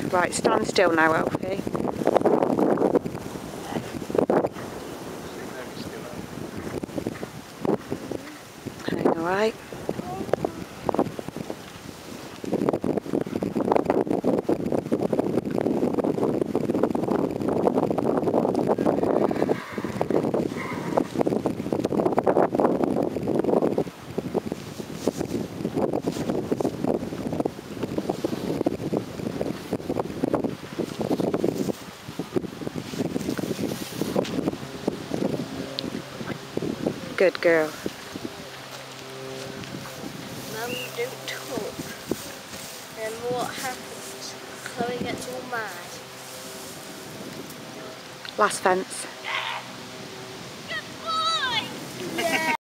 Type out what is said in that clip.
Right, stand still now, Alfie. Alright. Good girl. Mum, don't talk. And what happens? Chloe gets all mad. Last fence. Good boy! Yeah.